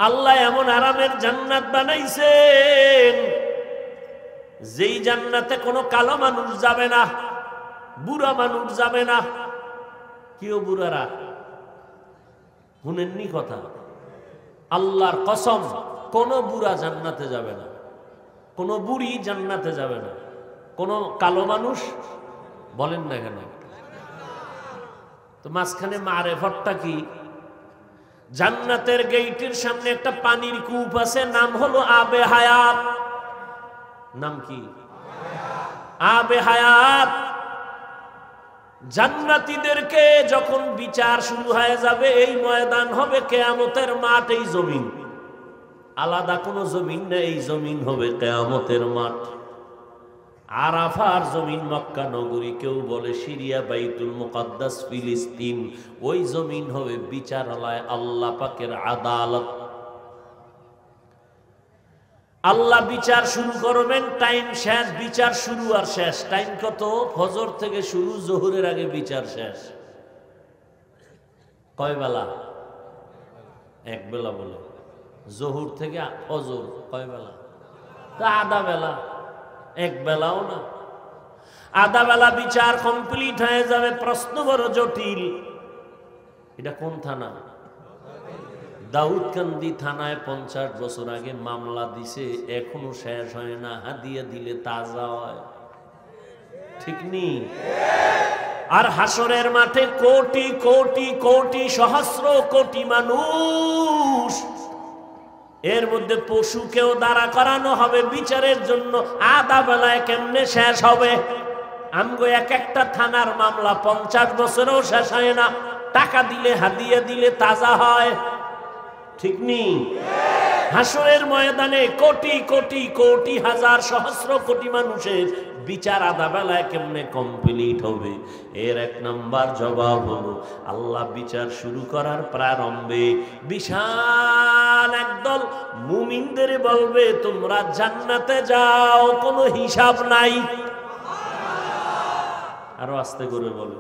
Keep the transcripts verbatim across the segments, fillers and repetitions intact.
আল্লাহ এমন আরামের জান্নাত বানাইছেন যেই জান্নাতে কোনো কালো মানুষ যাবে না, বুড়া মানুষ যাবে না। কেউ বুড়ারা শুনেননি কথা? আল্লাহর কসম, কোন বুড়া জান্নাতে যাবে না, কোন বুড়ি জান্নাতে যাবে না, কোন কালো মানুষ বলেন না কেন? তো মাঝখানে মারেফতটা কি? জান্নাতের গেটের সামনে একটা পানির কূপ আছে, নাম হলো আবে হায়াত। নাম কি? আবে হায়াত। জান্নাতীদেরকে যখন বিচার শুরু হয়ে যাবে, এই ময়দান হবে কিয়ামতের মাঠ, এই জমিন, আলাদা কোনো জমিন না, এই জমিন হবে কিয়ামতের মাঠ। আরাফার জমিন মক্কা নগরী, কেউ বলে সিরিয়া, বাইতুল মুকাদ্দাস, ফিলিস্তিন, ওই জমিন হবে বিচারালয়, আল্লাহ পাকের আদালত। আল্লাহ বিচার শুরু করবেন, টাইম শেষ, বিচার শুরু আর শেষ। টাইম কত? ফজর থেকে শুরু, জোহরের আগে বিচার শেষ। কয় বেলা? এক বেলা বলে। জোহর থেকে ফজর কয় বেলা? তা আধা বেলা, এক বেলাও না, আধা বেলা বিচার কমপ্লিট হয়ে যাবে। প্রশ্ন বড় জটিল। এটা কোন থানা? দাউদকান্দি থানায় পঞ্চাশ বছর আগে মামলা দিছে, এখনো শেষ হয় না। হাদিয়া দিলে তাজা হয়, ঠিক নি? আর হাসরের মাঠে কোটি কোটি কোটি সহস্র কোটি মানুষ, এর মধ্যে পশুকেও দাঁড়া করানো হবে বিচারের জন্য। আধা বেলায় কেমনে শেষ হবে? আমগো এক একটা থানার মামলা পঞ্চাশ বছরেও শেষ হয় না। টাকা দিলে, হাদিয়া দিলে তাজা হয়, ঠিক নি? হাসরের ময়দানে কোটি কোটি কোটি হাজার সহস্র কোটি মানুষের বিচার আধা বেলায় কেমনে কমপ্লিট হবে? এর এক নাম্বার জবাব হলো, আল্লাহ বিচার শুরু করার প্রারম্ভে বিশাল একদল মুমিনদের বলবে, তোমরা জান্নাতে যাও, কোনো হিসাব নাই। আরো আস্তে করে বলো।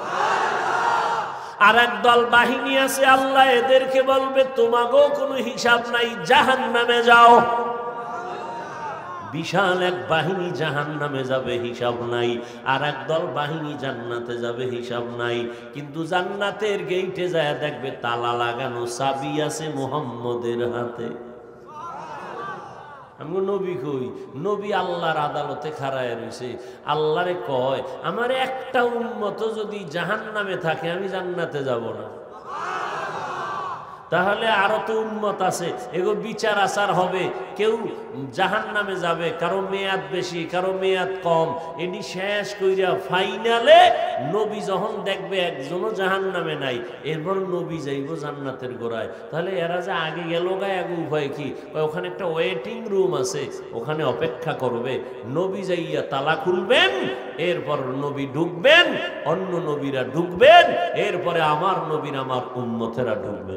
আর একদল বাহিনী আছে, আল্লাহ এদেরকে বলবে, তোমাকেও কোনো হিসাব নাই, জাহান্নামে যাও। বিশাল এক বাহিনী জাহান্নামে যাবে, হিসাব নাই। আর একদল বাহিনী জান্নাতে যাবে, হিসাব নাই। কিন্তু জান্নাতের গেইটে যায় দেখবে তালা লাগানো, চাবি আছে মুহাম্মদের হাতে। আমি নবী কই? নবী আল্লাহর আদালতে খাড়ায় রয়েছে। আল্লাহরে কয়, আমার একটা উম্মত যদি জাহান্নামে থাকে, আমি জান্নাতে যাব না। তাহলে আরো তো উম্মত আছে, এগো বিচার আচার হবে। কেউ জাহান্নামে যাবে, কারো মেয়াদ বেশি, কারো মেয়াদ কম। এটি শেষ কইরা ফাইনালে নবী যখন দেখবে একজনও জাহান্নামে নাই, এরপর নবী যাইব জান্নাতের গোড়ায়। তাহলে এরা যে আগে গেল গায়ে আগে উপায় কি? ওখানে একটা ওয়েটিং রুম আছে, ওখানে অপেক্ষা করবে। নবী যাইয়া তালা খুলবেন, এরপর নবী ঢুকবেন, অন্য নবীরা ঢুকবেন, এরপরে আমার নবীর আমার উম্মতেরা ঢুকবেন।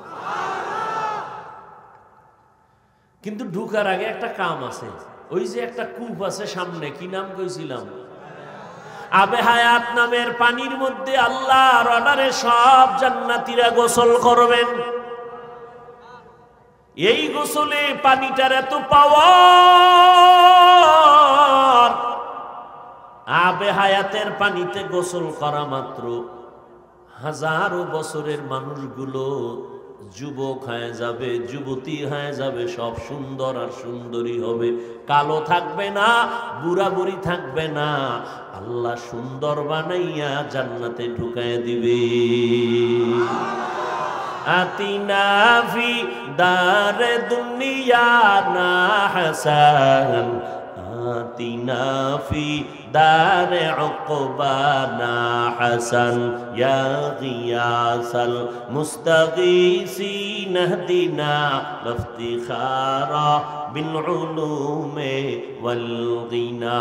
কিন্তু ঢুকার আগে একটা কাম আছে। ওই যে একটা কূপ আছে সামনে, কি নাম কইছিলাম? আবে হায়াত নামের পানির মধ্যে আল্লাহর অর্ডারে সব জান্নাতীরা গোসল করবেন। এই গোসলে পানিটার এত পাওয়ার, আবে হায়াতের পানিতে গোসল করা মাত্র হাজারো বছরের মানুষগুলো যুবক হয়ে যাবে, যুবতী হয়ে যাবে, সব সুন্দর আর সুন্দরী হবে, কালো থাকবে না, বুড়া বুড়ি থাকবে না। আল্লাহ সুন্দর বানাইয়া জান্নাতে ঢুকায় দিবে। আতিনা ফি দারে দুনিয়া না হাসান, আতিনা ফি দারে উকবানা হাসান, ইয়া গিয়াসাল মুস্তাগীসিন ইহদিনা ইফতিখারা বিল উলুমে ওয়াল গিনা।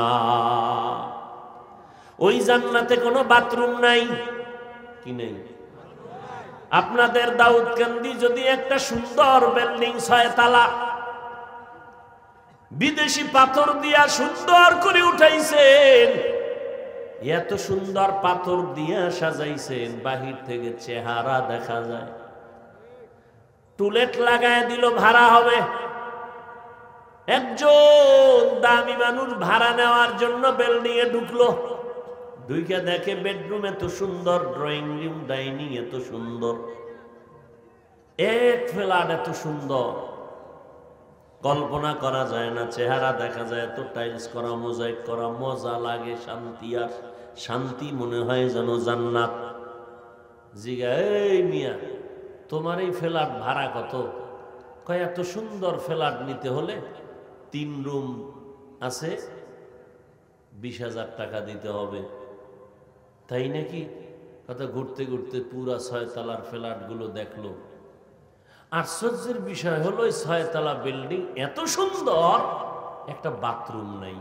ওই জান্নাতে কোনো বাথরুম নাই, কি নেই? আপনাদের দাউদকান্দি যদি একটা সুন্দর বিল্ডিং, ছয় তালা, বিদেশি পাথর দিয়া সুন্দর করে উঠাইছেন, এত সুন্দর পাথর দিয়া সাজাইছেন, বাহির থেকে চেহারা দেখা যায়। টুলেট লাগায় দিল, ভাড়া হবে। একজন দামি মানুষ ভাড়া নেওয়ার জন্য বিল্ডিং এ ঢুকলো, ঢুকে দেখে বেডরুম এত সুন্দর, ড্রয়িং রুম ডাইনিং এত সুন্দর, এক ফ্ল্যাট এত সুন্দর, কল্পনা করা যায় না। চেহারা দেখা যায় এত টাইলস করা, মোজাইক করা, মজা লাগে, শান্তি। আর শান্তি মনে হয় যেন জান্নাত। জিগা, এই মিয়া তোমার এই ফ্ল্যাট ভাড়া কত? কয় এত সুন্দর ফ্ল্যাট নিতে হলে তিন রুম আছে, বিশ হাজার টাকা দিতে হবে। তাই নাকি? কথা ঘুরতে ঘুরতে পুরা ছয়তলার ফ্ল্যাট গুলো দেখলো। আশ্চর্যের বিষয় হলো ওই ছয়তলা বিল্ডিং এত সুন্দর, একটা বাথরুম নাই।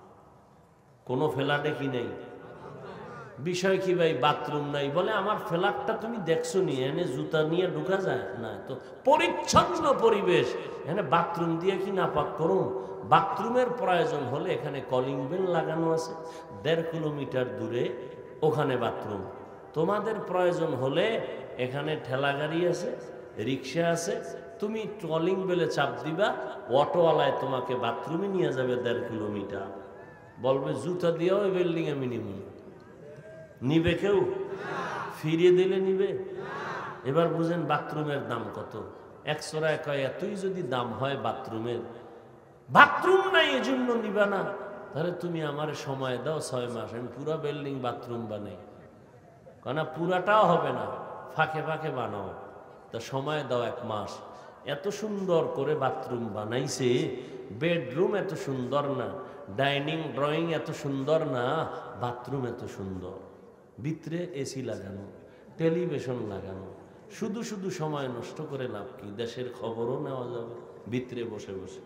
কোনো ফ্ল্যাটে কি নেই? বিষয় কি ভাই বাথরুম নাই? বলে আমার ফ্ল্যাটটা তুমি দেখছো নি, এনে জুতা নিয়ে ঢুকা যায় না, তো পরিচ্ছন্ন পরিবেশ, এখানে বাথরুম দিয়ে কি নাপাক করুন? বাথরুমের প্রয়োজন হলে এখানে কলিং বেল লাগানো আছে, দেড় কিলোমিটার দূরে ওখানে বাথরুম। তোমাদের প্রয়োজন হলে এখানে ঠেলা গাড়ি আছে, রিক্সা আছে, তুমি কলিং বেলে চাপ দিবা, অটোওয়ালায় তোমাকে বাথরুমে নিয়ে যাবে দেড় কিলোমিটার। বলবে জুতা দিয়েও ওই বিল্ডিং এ মিনিমাম নিবে কেউ? ফিরিয়ে দিলে নিবে? এবার বুঝেন বাথরুমের দাম কত। একশোরায় কয় এতই যদি দাম হয় বাথরুমের, বাথরুম নাই এজন্য নিবা না, তাহলে তুমি আমার সময় দাও ছয় মাস, আমি পুরা বিল্ডিং বাথরুম বানাই। কেন পুরাটাও হবে না, ফাঁকে ফাঁকে বানাও, তা সময় দাও এক মাস। এত সুন্দর করে বাথরুম বানাইছে, বেডরুম এত সুন্দর না, ডাইনিং ড্রয়িং এত সুন্দর না, বাথরুম এত সুন্দর, ভিতরে এসি লাগানো, টেলিভিশন লাগানো। শুধু শুধু সময় নষ্ট করে লাভ কি? দেশের খবরও নেওয়া যাবে ভিতরে বসে বসে।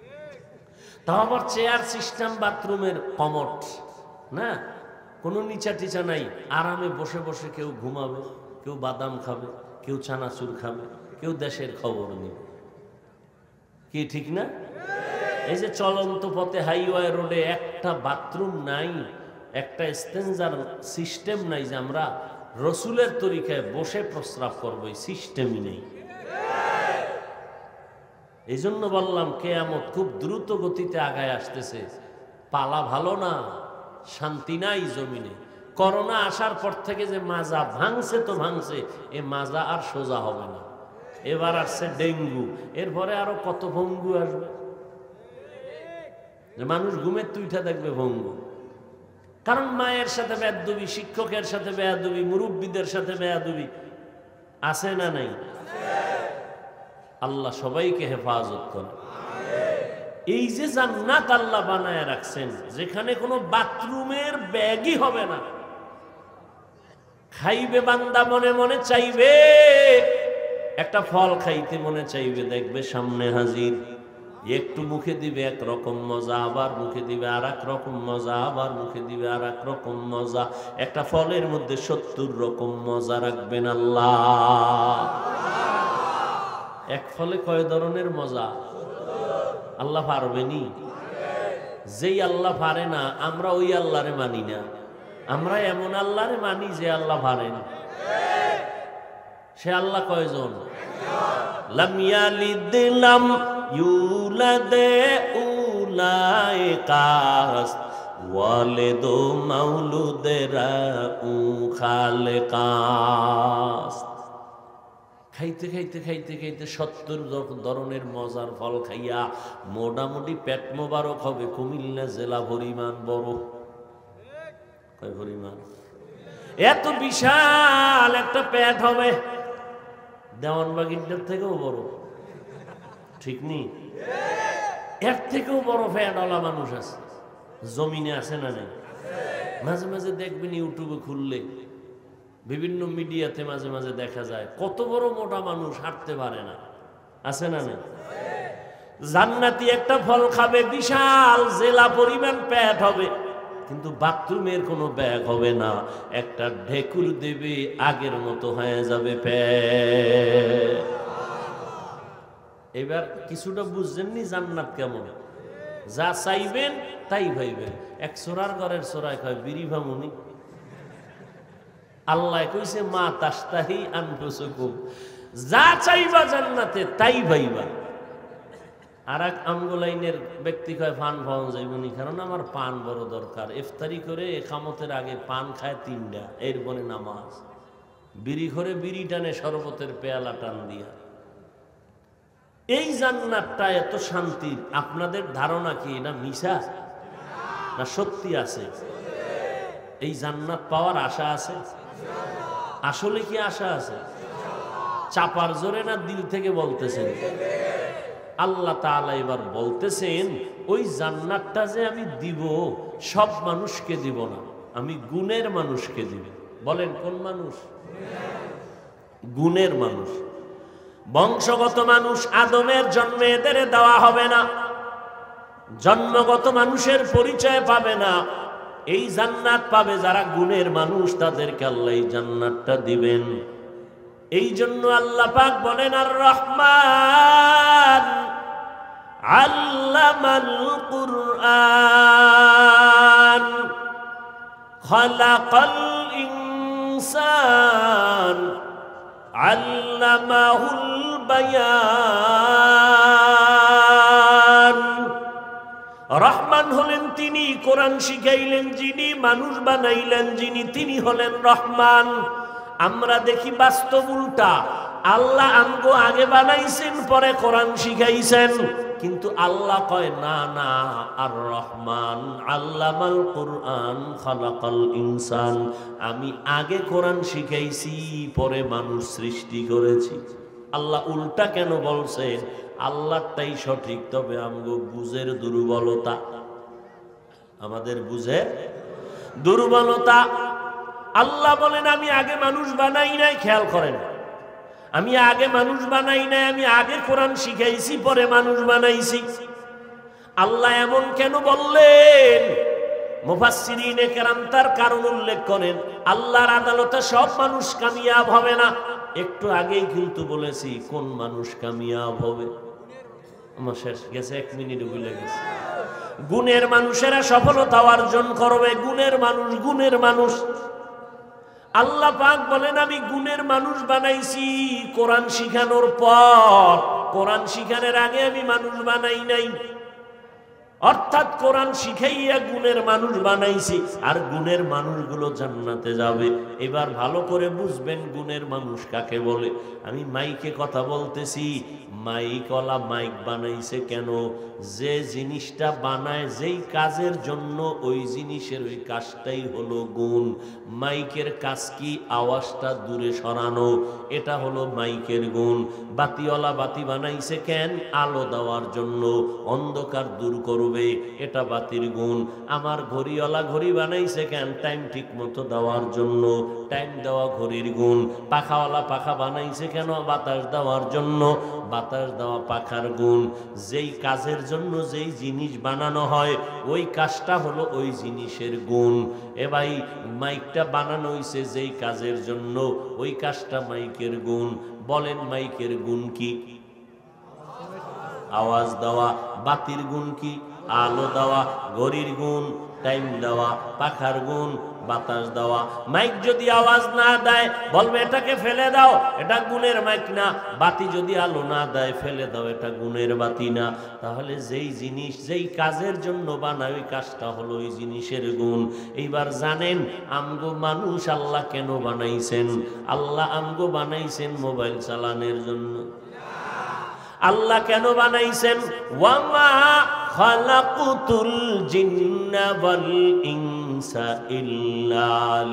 তাও আবার চেয়ার সিস্টেম বাথরুমের, কমোড না, কোনো নিচা টিচা নাই, আরামে বসে বসে কেউ ঘুমাবে, কেউ বাদাম খাবে, কেউ চানাচুর খাবে, কেউ দেশের খবর নেবে। কি ঠিক না? এই যে চলন্ত পথে হাইওয়ে রোডে একটা বাথরুম নাই, একটা স্টেঞ্জার সিস্টেম নাই যে আমরা রসুলের তরিকায় বসে প্রস্রাব করবো, এই সিস্টেমই নেই। এই জন্য বললাম কিয়ামত খুব দ্রুত গতিতে আগায় আসতেছে। পালা ভালো না, শান্তি নাই জমিনে। করোনা আসার পর থেকে যে মাজা ভাঙছে তো ভাঙছে, এ মাজা আর সোজা হবে না। এবার আসছে ডেঙ্গু, এরপরে আরো কত ভঙ্গু আসবে। মানুষ ঘুমের তুইটা দেখবে ভঙ্গু, কারণ মায়ের সাথে বেয়াদবি, শিক্ষকের সাথে বেয়াদবি, মুরব্বীদের সাথে বেয়াদবি আছে না নাই? আল্লাহ সবাইকে হেফাজত করে। এই যে জান্নাত আল্লাহ বানায় রাখছেন, যেখানে কোনো বাথরুমের ব্যাগই হবে না। খাইবে বান্দা মনে মনে চাইবে, একটা ফল খাইতে মনে চাইবে, দেখবে সামনে হাজির, একটু মুখে দিবে একরকম মজা, আবার মুখে দিবে আর এক রকম মজা, আবার মুখে দিবে আর এক রকম মজা। একটা ফলের মধ্যে সত্তর রকম মজা রাখবেন আল্লাহ। এক ফলে কয় ধরনের মজা? আল্লাহ পারবেনি? যেই আল্লাহ পারে না, আমরা ওই আল্লাহরে মানি না। আমরা এমন আল্লাহরে মানি যে আল্লাহ পারেন। সে আল্লাহ কয়জন? লাম ইয়ালিদ লাম ইউলাদ উলাইকাস ওয়ালিদু মাউলুদেরা উ খালেকাস। খাইতে খাইতে খাইতে খাইতে সত্তর ধরনের মজার ফল খাইয়া মোটামুটি পেট মোবারক হবে। কুমিল্লা জেলা পরিমাণ বড়, কয় পরিমাণ? এত বিশাল একটা পেট হবে, দেওয়ানবাগিরটার থেকেও বড়, ঠিক নেই? এর থেকেও বড় ফ্যাটওয়ালা মানুষ আছে, জমিনে আছে না নেই? মাঝে মাঝে দেখবেন ইউটিউবে খুললে, বিভিন্ন মিডিয়াতে মাঝে মাঝে দেখা যায় কত বড় মোটা মানুষ হাঁটতে পারে না, আছে না নেই? জান্নাতি একটা ফল খাবে, বিশাল জেলা পরিমাণ পেট হবে, কিন্তু বাথরুমের কোনো ব্যাগ হবে না। একটা ঢেকুর দেবে, আগের মতো হয়ে যাবে পেট। এবার কিছুটা বুঝছেননি জান্নাত কেমন? যা চাইবেন তাই ভাইবেন। এক সোরার ঘরের সোরায় কয় বিড়ি ভামুনি, আল্লাহ কইছে মা তাস্তাহি আনফুসুকুম, যা চাইবা জান্নাতে তাই পাইবা। আর এক আমগোলাইনের ব্যক্তি কয় পান পাওয়া যাইবনি, কারণ আমার পান বড় দরকার। ইফতারি করে একামতের আগে পান খায় তিনটা, এরপরে নামাজ। বিড়ি করে বিড়ি টানে শরবতের পেয়ালা টান দিয়া। এই জান্নাতটা এত শান্তির, আপনাদের ধারণা কি না মিশা না সত্যি আছে? এই জান্নাত পাওয়ার আশা আছে? আসলে কি আশা আছে? চাপার জোরে না দিল থেকে বলতেছেন? আল্লাহ তাআলা এবার বলতেছেন ওই জান্নাতটা যে আমি দিব সব মানুষকে দিব না, আমি গুণের মানুষকে দিব। বলেন কোন মানুষ? গুণের মানুষ। বংশগত মানুষ আদমের জন্মে এদের দেওয়া হবে না, জন্মগত মানুষের পরিচয় পাবে না। এই জান্নাত পাবে যারা গুণের মানুষ, তাদেরকে আল্লাহ এই জান্নাতটা দিবেন। এই জন্য আল্লাহ পাক বলেন আর রহমান আল্লামাল কুরআন খালাকাল ইনসান আল্লামাহুল বায়ান। রহমান হলেন তিনি, কোরআন শিখাইলেন যিনি, মানুষ বানাইলেন যিনি, তিনি হলেন রহমান। আমরা দেখি বাস্তব উল্টা, আল্লাহ আমগো আগে বানাইছেন পরে কোরআন শিখাইছেন, কিন্তু আল্লাহ কয় না না, আর রহমান আল্লামাল কুরআন খালাকাল ইনসান, আমি আগে কোরআন শিখাইছি পরে মানুষ সৃষ্টি করেছি। আল্লাহ উল্টা কেন বলছেন? আল্লাহটাই সঠিক, তবে আমগো বুঝের দুর্বলতা, আমাদের বুঝের দুর্বলতা। আল্লাহ বলেন আমি আগে মানুষ বানাই নাই, খেয়াল করেন, আমি আগে মানুষ বানাই নাই, আমি আগে কোরআন শিখাইছি পরে মানুষ বানাইছি। আল্লাহ এমন কেন বললেন? মুফাসসিরিনে কেরাম তার কারণ উল্লেখ করেন। আল্লাহর আদালতে সব মানুষ কামিয়াব হবে না। একটু আগেই কিন্তু বলেছি কোন মানুষ কামিয়াব হবে। আমার শেষ গেছে, এক মিনিট ভুলে গেছে। গুণের মানুষেরা সফলতা অর্জন করবে। গুণের মানুষ, গুণের মানুষ। আল্লাহ পাক বলেন আমি গুণের মানুষ বানাইছি কোরআন শিখানোর পর, কোরআন শিখানোর আগে আমি মানুষ বানাই নাই। অর্থাৎ কোরআন শিখাইয়া গুণের মানুষ বানাইছি, আর গুণের মানুষগুলো জান্নাতে যাবে। এবার ভালো করে বুঝবেন গুণের মানুষ কাকে বলে। আমি মাইকে কথা বলতেছি, মাইকওয়ালা মাইক বানাইছে কেন? যে জিনিসটা বানায় যেই কাজের জন্য ওই জিনিসের ওই কাজটাই হলো গুণ। মাইকের কাজ কি? আওয়াজটা দূরে সরানো, এটা হলো মাইকের গুণ। বাতিওয়ালা বাতি বানাইছে কেন? আলো দেওয়ার জন্য, অন্ধকার দূর করবে, এটা বাতির গুণ। আমার ঘড়িওয়ালা ঘড়ি বানাইছে কেন? টাইম ঠিক মতো দেওয়ার জন্য, টাইম দেওয়া ঘড়ির গুণ। পাখাওয়ালা পাখা বানাইছে কেন? বাতাস দেওয়ার জন্য, বাতাস দেওয়া পাখার গুণ। যেই কাজের জন্য যেই জিনিস বানানো হয় ওই কাজটা হলো ওই জিনিসের গুণ। এ ভাই, মাইকটা বানানো হয়েছে যেই কাজের জন্য ওই কাজটা মাইকের গুণ। বলেন মাইকের গুণ কি? আওয়াজ দেওয়া। বাতির গুণ কি? আলো দেওয়া। ঘড়ির গুণ টাইম দেওয়া। পাখার গুণ বাতাস দেওয়া। মাইক যদি আওয়াজ না দেয় বলবে এটাকে ফেলে দাও, এটা গুণের মাইক না। বাতি যদি আলো না দেয় ফেলে দাও, এটা গুণের বাতি না। তাহলে যেই জিনিস যেই কাজের জন্য বানায় ওই কাজটা হলো ওই জিনিসের গুণ। এইবার জানেন আমগো মানুষ আল্লাহ কেন বানাইছেন? আল্লাহ আমগো বানাইছেন মোবাইল চালানোর জন্য। আল্লাহ কেন বানাইছেন? ওয়ামা খালাকুতুল জিন্না ওয়াল ইনসা ইল্লা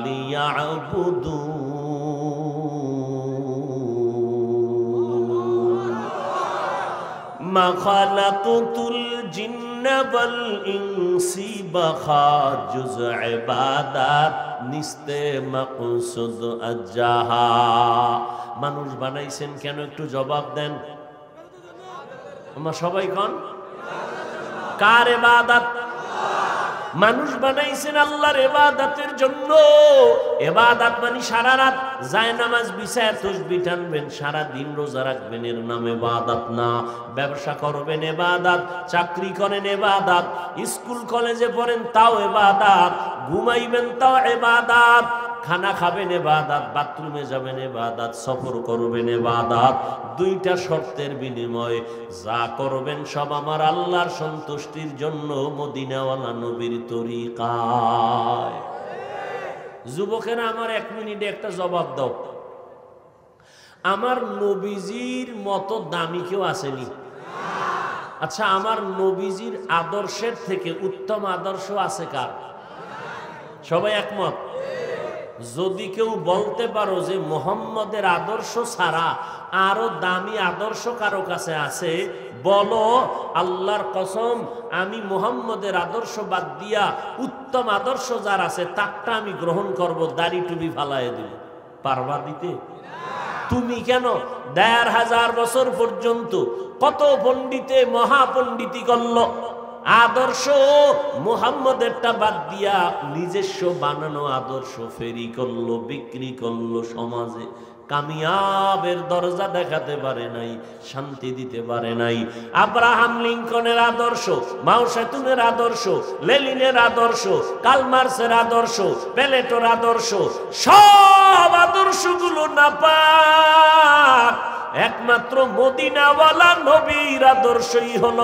লিয়াবুদুন। মা খালাকুতুল জিন্না ওয়াল ইনসি বাখা জুজ ইবাদাত নিস্তে মাকসুদ আজাহা। মানুষ বানাইছেন কেন? একটু জবাব দেন। আমরা সবাই কোন কার ইবাদত? মানুষ বানাইছেন আল্লাহর ইবাদতের জন্য। ইবাদত মানে সারা রাত যায় নামাজ বিছায় তাসবিহ টানবেন, সারা দিন রোজা রাখবেন, এর নাম ইবাদত না। ব্যবসা করবেন ইবাদত, চাকরি করেন ইবাদত, স্কুল কলেজে পড়েন তাও ইবাদত, ঘুমাইবেন তাও ইবাদত। খানা খাবেন ইবাদত, বাথরুমে যাবেন ইবাদত, সফর করবেন ইবাদত। দুইটা শর্তের বিনিময়ে যা করবেন সব আমার আল্লাহর সন্তুষ্টির জন্য মদিনাওয়ালা নবীর তরিকায়। যুবকেরা আমার এক মিনিটে একটা জবাব দাও, আমার নবীজির মতো দামি কেউ আসেনি? আচ্ছা, আমার নবীজির আদর্শের থেকে উত্তম আদর্শ আছে কার? সবাই একমত? যদি কেউ বলতে পারো যে মুহাম্মদের আদর্শ ছাড়া আরো দামি আদর্শ কারো কাছে আছে, বলো। আল্লাহর কসম, আমি মুহাম্মদের আদর্শ বাদ দিয়া উত্তম আদর্শ যার আছে তারটা আমি গ্রহণ করব, দাড়ি টুপি ফালায় দিব। পারবা দিতে? তুমি কেন দেড় হাজার বছর পর্যন্ত কত পণ্ডিতে মহাপণ্ডিতি করল, আদর্শ মুহাম্মদেরটা বাদ দিয়া নিজস্ব বানানো আদর্শ ফেরি করলো, বিক্রি করলো, সমাজে কামিয়াবের দরজা দেখাতে পারে নাই, শান্তি দিতে পারে নাই। আব্রাহাম লিঙ্কনের আদর্শ, মাও সেতুনের আদর্শ, লেনিনের আদর্শ, কালমার্সের আদর্শ, প্লেটোর আদর্শ, সব আদর্শগুলো নাপাক, একমাত্র মদিনাওয়ালা নবীর আদর্শই হলো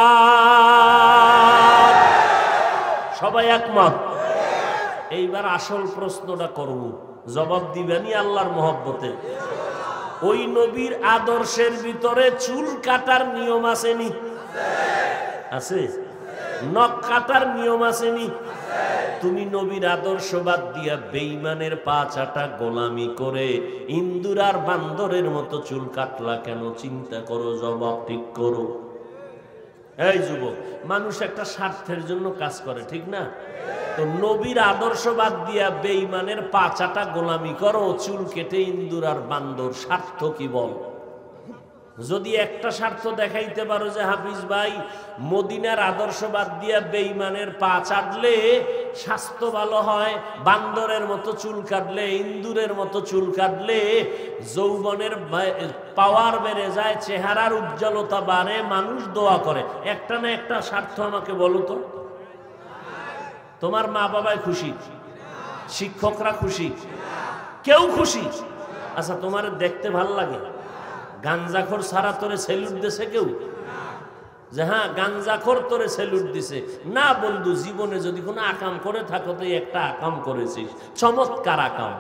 পাক। সবাই একমত? এইবার আসল প্রশ্নটা করব, জবাব দিবেনি আল্লাহর মহব্বতে। ওই নবীর আদর্শের ভিতরে চুল কাটার নিয়ম আসেনি? আছে। নখ কাটার নিয়ম আসেনি? তুমি নবীর আদর্শ বাদ দিয়া বেঈমানের পা চাটা গোলামি করে ইন্দুর আর বান্দরের মতো চুল কাটলা কেন? চিন্তা করো, জবাব ঠিক করো। এই যুবক, মানুষ একটা স্বার্থের জন্য কাজ করে, ঠিক না? তো নবীর আদর্শ বাদ দিয়া বেঈমানের পা চাটা গোলামি করো, চুল কেটে ইন্দুর আর বান্দর, স্বার্থ কি বল? যদি একটা স্বার্থ দেখাইতে পারো যে হাফিজ ভাই মদিনার আদর্শ বাদ দিয়া বেঈমানের পা চাটলে স্বাস্থ্য ভালো হয়, বান্দরের মতো চুল কাটলে, ইন্দুরের মতো চুল কাটলে যৌবনের পাওয়ার বেড়ে যায়, চেহারার উজ্জ্বলতা বাড়ে, মানুষ দোয়া করে, একটা না একটা স্বার্থ আমাকে বলো তো। তোমার মা বাবাই খুশি, শিক্ষকরা খুশি, কেউ খুশি? আচ্ছা, তোমার দেখতে ভাল লাগে? গাঞ্জাখোর সারা তোরে সেলুট দিছে কেউ? যে হ্যাঁ গাঞ্জাখোর তোরে সেলুট দিছে? না বন্ধু, জীবনে যদি কোনো আকাম করে থাকো তো একটা আকাম করেছিস, চমৎকার আকাম।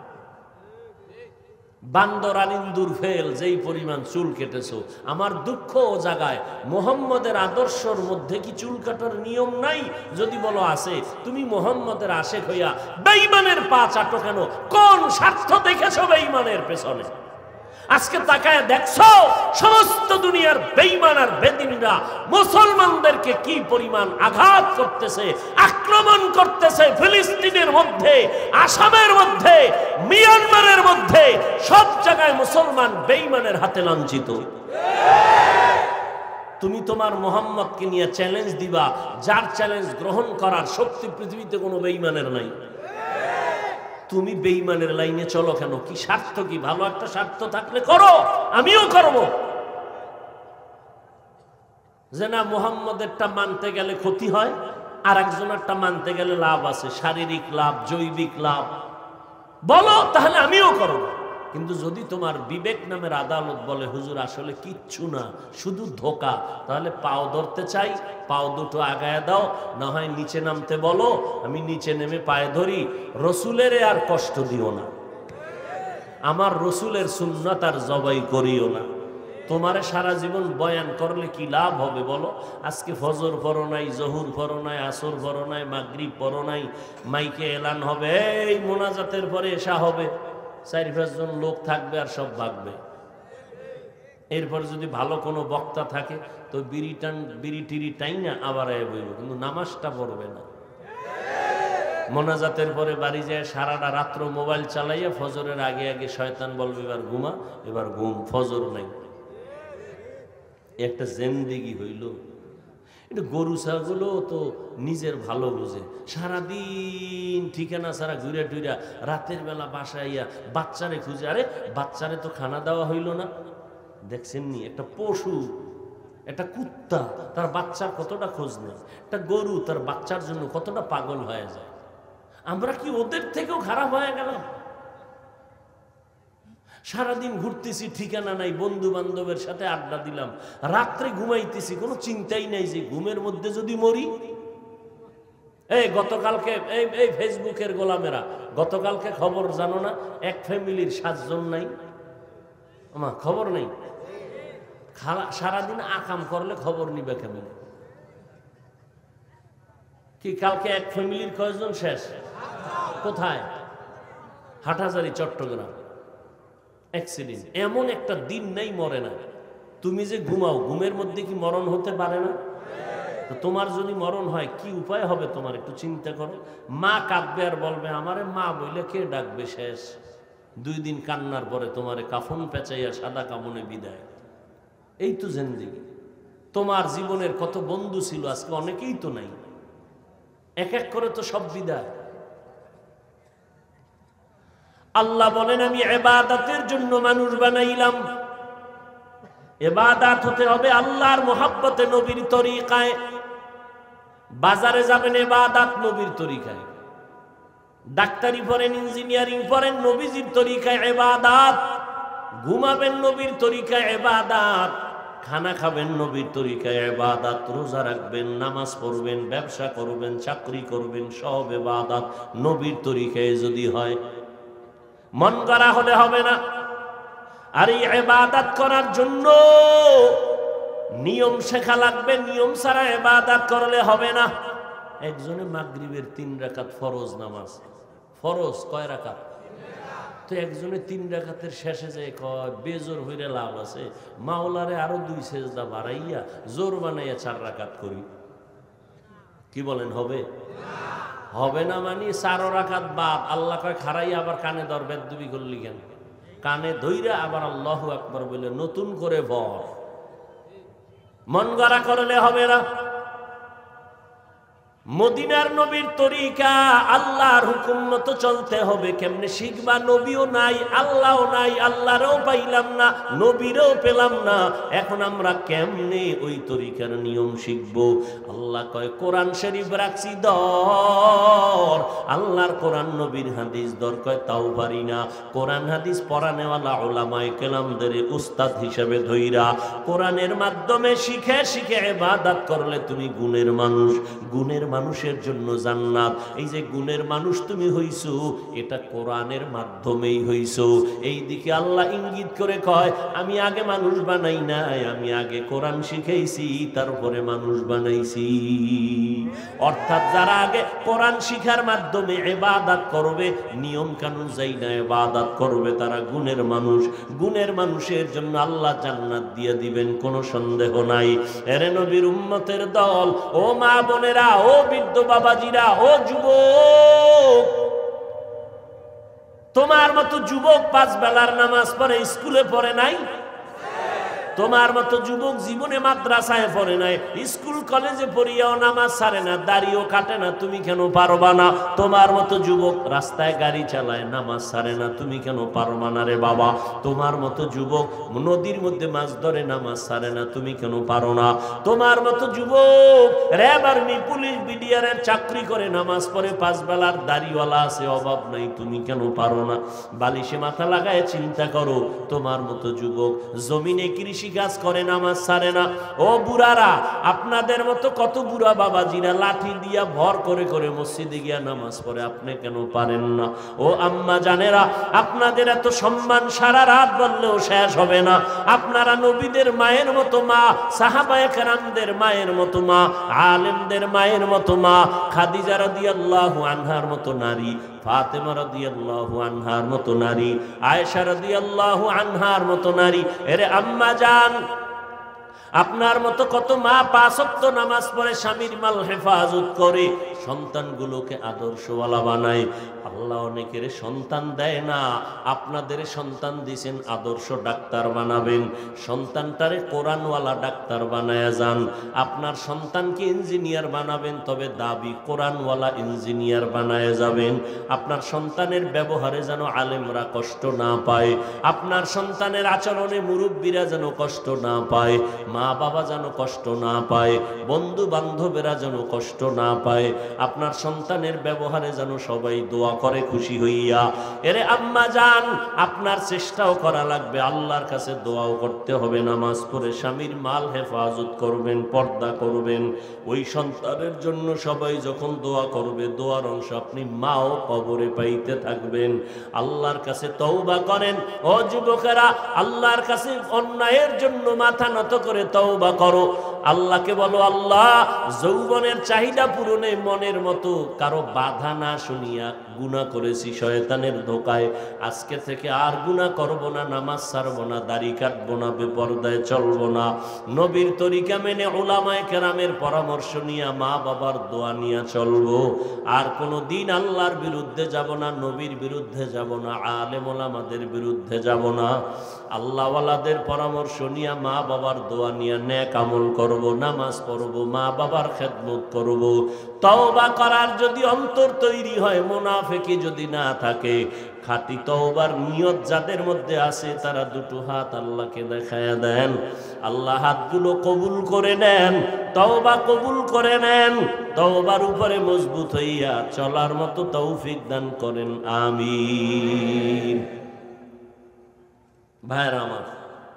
বান্দর আর ইন্দুর ফেল যেই পরিমাণ চুল কেটেছো। আমার দুঃখ ও জায়গায় মুহাম্মদের আদর্শর মধ্যে কি চুল কাটার নিয়ম নাই? যদি বলো আছে, তুমি মুহাম্মদের আশেক হইয়া বেঈমানের পা চাটো কেন? কোন স্বার্থ দেখেছো বেঈমানের পেছনে? আজকে তাকায় দেখছো সমস্ত দুনিয়ার বেঈমান আর বেদিনরা মুসলমানদেরকে কি পরিমাণ আঘাত করতেছে, আক্রমণ করতেছে। ফিলিস্তিনের মধ্যে, আসামের মধ্যে, মিয়ানমারের মধ্যে, সব জায়গায় মুসলমান বেঈমানের হাতে লাঞ্ছিত। তুমি তোমার মুহাম্মদকে নিয়ে চ্যালেঞ্জ দিবা, যার চ্যালেঞ্জ গ্রহণ করার শক্তি পৃথিবীতে কোনো বেঈমানের নাই। তুমি বেঈমানের লাইনে চলো কেন? কি স্বার্থ? কি ভালো একটা স্বার্থ থাকলে করো, আমিও করব। যে না মুহাম্মদেরটা মানতে গেলে ক্ষতি হয়, আর একজনেরটা মানতে গেলে লাভ আছে, শারীরিক লাভ, জৈবিক লাভ, বলো, তাহলে আমিও করব। কিন্তু যদি তোমার বিবেক নামের আদালত বলে হুজুর আসলে কিচ্ছু না, শুধু ধোকা, তাহলে পাও ধরতে চাই, পাও দুটো আগায় দাও, না হয় নিচে নামতে বলো, আমি নিচে নেমে পায়ে ধরি। রসুলের আর কষ্ট দিও না, আমার রসুলের সুন্নাত আর জবাই করিও না। তোমারে সারা জীবন বয়ান করলে কি লাভ হবে বলো? আজকে ফজর পড়ো নাই, জহুর পড়ো নাই, আসর পড়ো নাই, মাগরিব পড়ো নাই, মাইকে এলান হবে, এই মোনাজাতের পরে এশা হবে, চার পাঁচজন লোক থাকবে আর সব ভাগবে। এরপর যদি ভালো কোনো বক্তা থাকে তো বিড়ি টান বিড়ি টিড়ি টাই না আবার বইব, কিন্তু নামাজটা পড়বে না। মোনাজাতের পরে বাড়ি যায় সারাটা রাত্র মোবাইল চালাইয়া ফজরের আগে আগে শয়তান বলবে এবার ঘুমা, এবার ঘুম, ফজর নাই। একটা জিন্দেগি হইল। এটা গরু ছাগলও তো নিজের ভালো বুঝে, সারাদিন ঠিকানা ছাড়া ঘুরে টুইরা রাতের বেলা বাসাইয়া বাচ্চারে খুঁজে, আরে বাচ্চারে তো খানা দেওয়া হইল না। দেখছেননি একটা পশু, একটা কুত্তা তার বাচ্চার কতটা খোঁজ নেই, একটা গরু তার বাচ্চার জন্য কতটা পাগল হয়ে যায়। আমরা কি ওদের থেকেও খারাপ হয়ে গেলাম? সারাদিন ঘুরতেছি, ঠিকানা নাই, বন্ধু বান্ধবের সাথে আড্ডা দিলাম, রাত্রে ঘুমাইতেছি, কোনো চিন্তাই নাই যে ঘুমের মধ্যে যদি মরি। এই গতকালকে এই এই ফেসবুকের গোলামেরা, গতকালকে খবর জানো না? এক ফ্যামিলির সাতজন নাই, আমার খবর নেই। সারাদিন আকাম করলে খবর নিবে কেমন? কি কালকে এক ফ্যামিলির কয়জন শেষ? কোথায়? হাটহাজারী, চট্টগ্রাম, অ্যাক্সিডেন্ট। এমন একটা দিন নেই মরে না। তুমি যে ঘুমাও, ঘুমের মধ্যে কি মরণ হতে পারে না? তো তোমার যদি মরণ হয় কি উপায় হবে তোমার একটু চিন্তা করো। মা কাঁদবে আর বলবে আমারে মা বইলে কে ডাকবে? শেষ। দুই দিন কান্নার পরে তোমারে কাফন পেঁচাইয়া সাদা কামনে বিদায়। এই তো জিন্দেগি। তোমার জীবনের কত বন্ধু ছিল, আজকে অনেকেই তো নাই, এক এক করে তো সব বিদায়। আল্লাহ বলেন আমি ইবাদতের জন্য মানুষ বানাইলাম। ইবাদত হতে হবে আল্লাহর মোহাব্বতে, নবীর তরিকায়। বাজারে যাবেন, ইবাদত নবীর তরিকায়। ডাক্তারি পড়েন, ইঞ্জিনিয়ারিং পড়েন, নবীজির তরিকায় ইবাদত। ঘুমাবেন নবীর তরিকায় ইবাদত। খানা খাবেন নবীর তরিকায় ইবাদত। রোজা রাখবেন, নামাজ পড়বেন, ব্যবসা করবেন, চাকরি করবেন, সব ইবাদত নবীর তরিকায় যদি হয়। মন গড়া হলে হবে না। আর এই ইবাদত করার জন্য নিয়ম শেখা লাগবে। নিয়ম ছাড়া ইবাদত করলে হবে না। একজনে মাগরিবের তিন রাকাত ফরজ নামাজ, ফরজ কয় রাকাত? তো একজনে তিন রাকাতের শেষে যায় কয় বেজোর হইলে লাভ আছে, মাওলারে আরো দুই সেজদা বাড়াইয়া জোর বানাইয়া চার রাকাত করি। কি বলেন হবে? হবে না। মানে চার রাকাত বাদ। আল্লাহ কয় খারাইয়া আবার কানে ধর, বেদবি করলি কেন? কানে ধইরা আবার আল্লাহু আকবার বলে নতুন করে ভর। মন গড়া করলে হবে না। মদিনার নবীর তরিকা, আল্লাহর হুকুম মতো চলতে হবে। কেমনে শিখবা? নবীও নাই, আল্লাহও নাই, আল্লাহরও পাইলাম না, নবীরও পেলাম না। এখন আমরা কেমনে ওই তরিকার নিয়ম শিখব? আল্লাহ কয় কোরআন শরীফ রাখছি ধর। আল্লাহর কোরআন, নবীর হাদিস ধর। কয় তাও পারি না। কোরআন হাদিস পড়ানেওয়ালা উলামায়ে কেরামদের উস্তাদ হিসেবে ধইরা কোরআনের মাধ্যমে শিখে শিখে ইবাদত করলে তুমি গুণের মানুষ। গুণের মানুষের জন্য জান্নাত। এই যে গুণের মানুষ তুমি হইছো, এটা কোরআনের মাধ্যমেই হইছো। এই দিকে আল্লাহ ইঙ্গিত করে কয় আমি আগে মানুষ বানাই নাই, আমি আগে কোরআন শিখাইছি, তারপরে মানুষ বানাইছি। অর্থাৎ যারা আগে কোরআন শিখার মাধ্যমে ইবাদত করবে, নিয়ম কানুন যাই না ইবাদত করবে, তারা গুণের মানুষ। গুণের মানুষের জন্য আল্লাহ জান্নাত দিয়ে দিবেন, কোনো সন্দেহ নাই। এরে নবীর উম্মতের দল, ও মা বোনেরা, ও বৃদ্ধ বাবাজিরা, ও যুবক, তোমার মতো যুবক পাঁচ বেলার নামাজ পড়ে, স্কুলে পড়ে নাই? তোমার মতো যুবক জীবনে মাদ্রাসায় পড়ে নাই, স্কুল কলেজে পড়িয়াও নামাজ ছাড়ে না, দাড়িও কাটে না, তুমি কেন পারবা না? তোমার মতো যুবক রাস্তায় গাড়ি চালায়, নামাজ ছাড়ে না, তুমি কেন পারবা না রে বাবা? তোমার মতো যুবক নদীর মধ্যে মাছ ধরে, নামাজ ছাড়ে না, তুমি কেন পারো না? তোমার মতো যুবক র্যাব, আর্মি, পুলিশ, বিডিআরের চাকরি করে, নামাজ পড়ে, পাঁচ বেলার দাড়িওয়ালা আছে, অভাব নাই, তুমি কেন পারো না? বালিশে মাথা লাগায় চিন্তা করো। তোমার মতো যুবক জমিনে কৃষি কাজ করে, নামাজ ছাড়ে না। ও বুড়ারা, আপনাদের মতো কত বুড়া বাবাজিরা লাঠি দিয়া ভর করে করে মসজিদে গিয়া নামাজ পড়ে, আপনি কেন পারেন না? ও আম্মা জানেরা, আপনাদের এত সম্মান সারা রাত বললেও শেষ হবে না। আপনারা নবীদের মায়ের মতো মা, সাহাবায়ে কেরামদের মায়ের মতো মা, আলেমদের মায়ের মতো মা, খাদিজা রাদিয়াল্লাহু আনহার মতো নারী, ফাতেমা রাদিয়াল্লাহু আনহার মতো নারী, আয়েশা রাদিয়াল্লাহু আনহার মতো নারী। এরে আম্মা জান, আপনার মতো কত মা পাঁচ ওয়াক্ত নামাজ পড়ে, স্বামীর মাল হেফাজত করে, সন্তানগুলোকে আদর্শওয়ালা বানায়। আল্লাহ অনেকের সন্তান দেয় না, আপনাদের সন্তান দিয়েছেন আদর্শ ডাক্তার বানাবেন, সন্তানটারে কোরআনওয়ালা ডাক্তার বানায়া যান। আপনার সন্তানকে ইঞ্জিনিয়ার বানাবেন, তবে দাবি কোরআনওয়ালা ইঞ্জিনিয়ার বানায়া যাবেন। আপনার সন্তানের ব্যবহারে যেন আলেমরা কষ্ট না পায়, আপনার সন্তানের আচরণে মুরব্বীরা যেন কষ্ট না পায়। মা বাবা যেন কষ্ট না পায়, বন্ধু বান্ধবেরা যেন কষ্ট না পায়, আপনার সন্তানের ব্যবহারে যেন সবাই দোয়া করে খুশি হইয়া। এরে আম্মা জান, আপনার চেষ্টাও করা লাগবে, আল্লাহর কাছে দোয়াও করতে হবে, নামাজ পড়ে স্বামীর মাল হেফাজত করবেন, পর্দা করবেন। ওই সন্তানের জন্য সবাই যখন দোয়া করবে, দোয়ার অংশ আপনি মাও কবরে পাইতে থাকবেন। আল্লাহর কাছে তওবা করেন। ও যুবকেরা, আল্লাহর কাছে অন্যায়ের জন্য মাথা নত করে তওবা করো। আল্লাহকে বলো, আল্লাহ যৌবনের চাহিদা পূরণে মনের মতো কারো বাধা না শুনিয়া গুনাহ করেছি শয়তানের ধোকায়, আজকে থেকে আর গুনাহ করব না, নামাজ ছাড়বো না, দাড়ি কাটবো না, বেপরদায় চলবো না, নবীর তরিকা মেনে উলামায়ে কেরামের পরামর্শ নিয়ে মা বাবার দোয়া নিয়ে চলবো। আর কোনো দিন আল্লাহর বিরুদ্ধে যাব না, নবীর বিরুদ্ধে যাব না, আলেম ওলামাদের বিরুদ্ধে যাব না। আল্লাহওয়ালাদের পরামর্শ নিয়ে মা বাবার দোয়া নিয়ে নেক আমল করব, নামাজ পড়ব, মা বাবার খেদমত করব। তওবা করার যদি অন্তর তৈরি হয়, মুনাফিকি যদি না থাকে, খাঁটি তওবার নিয়ত যাদের মধ্যে আছে, তারা দুটো হাত আল্লাহকে দেখায়া দেন। আল্লাহ হাতগুলো কবুল করে নেন, তওবা কবুল করে নেন, তওবার উপরে মজবুত হইয়া চলার মতো তৌফিক দান করেন, আমিন। ভাইরা আমার,